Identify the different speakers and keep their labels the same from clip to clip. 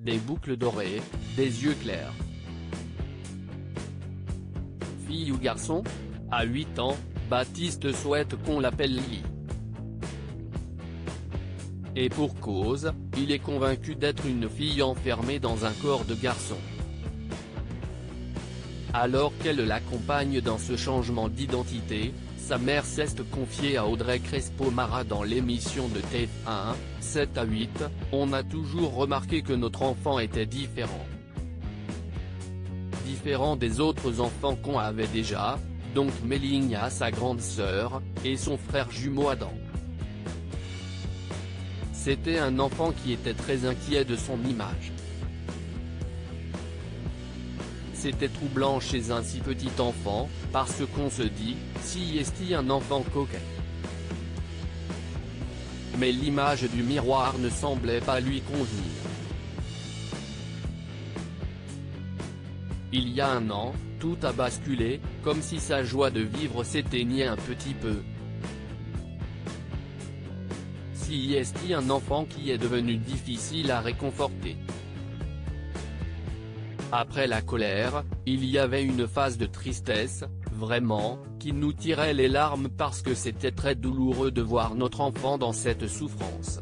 Speaker 1: des boucles dorées, des yeux clairs. Fille ou garçon? À 8 ans, Baptiste souhaite qu'on l'appelle Lily. Et pour cause, il est convaincu d'être une fille enfermée dans un corps de garçon. Alors qu'elle l'accompagne dans ce changement d'identité, sa mère s'est confiée à Audrey Crespo-Mara dans l'émission de TF1, 7 à 8, on a toujours remarqué que notre enfant était différent. Différent des autres enfants qu'on avait déjà, donc Mélinha sa grande sœur, et son frère jumeau Adam. C'était un enfant qui était très inquiet de son image. C'était troublant chez un si petit enfant, parce qu'on se dit, si est-il un enfant coquet. Mais l'image du miroir ne semblait pas lui convenir. Il y a un an, tout a basculé, comme si sa joie de vivre s'éteignait un petit peu. Si est-il un enfant qui est devenu difficile à réconforter. Après la colère, il y avait une phase de tristesse, vraiment, qui nous tirait les larmes parce que c'était très douloureux de voir notre enfant dans cette souffrance.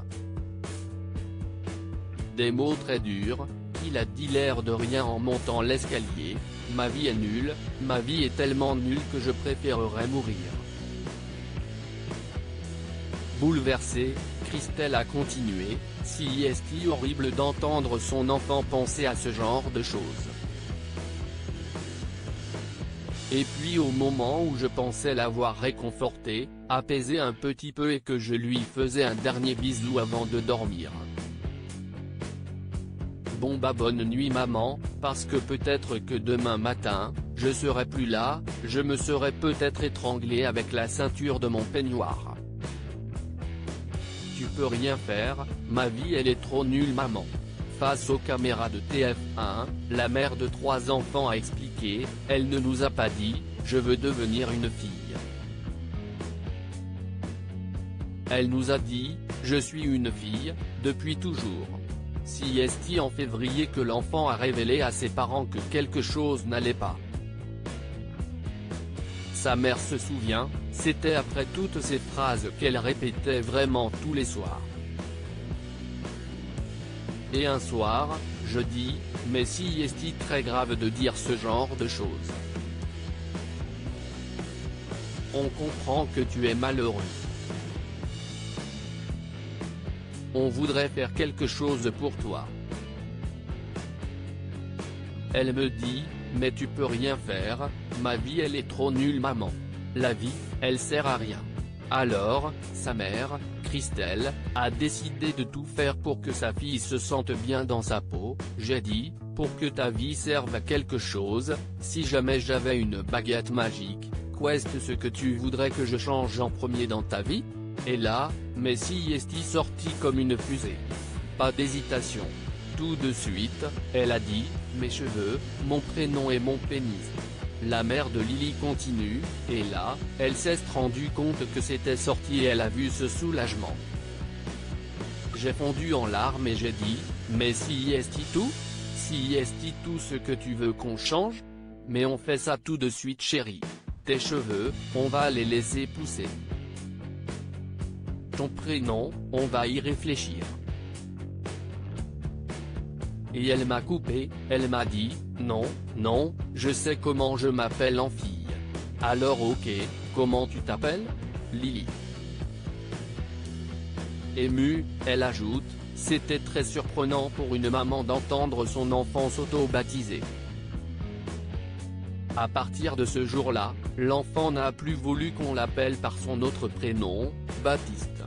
Speaker 1: Des mots très durs, qu'il a dit l'air de rien en montant l'escalier, ma vie est nulle, ma vie est tellement nulle que je préférerais mourir. Bouleversée, Christelle a continué, si est-il horrible d'entendre son enfant penser à ce genre de choses. Et puis au moment où je pensais l'avoir réconforté, apaisé un petit peu et que je lui faisais un dernier bisou avant de dormir. Bon bah bonne nuit maman, parce que peut-être que demain matin, je serai plus là, je me serai peut-être étranglé avec la ceinture de mon peignoir. Tu peux rien faire, ma vie elle est trop nulle maman. Face aux caméras de TF1, la mère de 3 enfants a expliqué, elle ne nous a pas dit, je veux devenir une fille. Elle nous a dit, je suis une fille, depuis toujours. Si est-il en février que l'enfant a révélé à ses parents que quelque chose n'allait pas. Sa mère se souvient, c'était après toutes ces phrases qu'elle répétait vraiment tous les soirs. Et un soir, je dis, mais si est-il très grave de dire ce genre de choses? On comprend que tu es malheureux. On voudrait faire quelque chose pour toi. Elle me dit, mais tu peux rien faire, ma vie elle est trop nulle maman. La vie, elle sert à rien. Alors, sa mère, Christelle, a décidé de tout faire pour que sa fille se sente bien dans sa peau. J'ai dit, pour que ta vie serve à quelque chose, si jamais j'avais une baguette magique, qu'est-ce ce que tu voudrais que je change en premier dans ta vie? Et là, mais si est-il sorti comme une fusée. Pas d'hésitation. Tout de suite, elle a dit, mes cheveux, mon prénom et mon pénis. La mère de Lily continue, et là, elle s'est rendue compte que c'était sorti et elle a vu ce soulagement. J'ai fondu en larmes et j'ai dit, mais si est-il tout? Si est-il tout ce que tu veux qu'on change? Mais on fait ça tout de suite chérie. Tes cheveux, on va les laisser pousser. Ton prénom, on va y réfléchir. Et elle m'a coupé, elle m'a dit, non, non, je sais comment je m'appelle en fille. Alors ok, comment tu t'appelles? Lily. Émue, elle ajoute, c'était très surprenant pour une maman d'entendre son enfant s'auto-baptiser. À partir de ce jour-là, l'enfant n'a plus voulu qu'on l'appelle par son autre prénom, Baptiste.